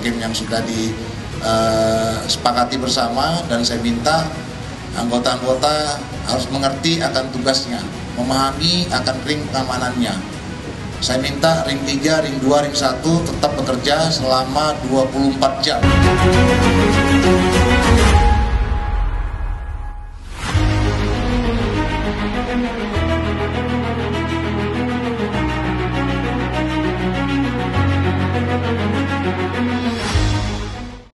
game yang sudah disepakati bersama, dan saya minta anggota-anggota harus mengerti akan tugasnya, memahami akan ring keamanannya. Saya minta ring 3, ring 2, ring 1 tetap bekerja selama 24 jam.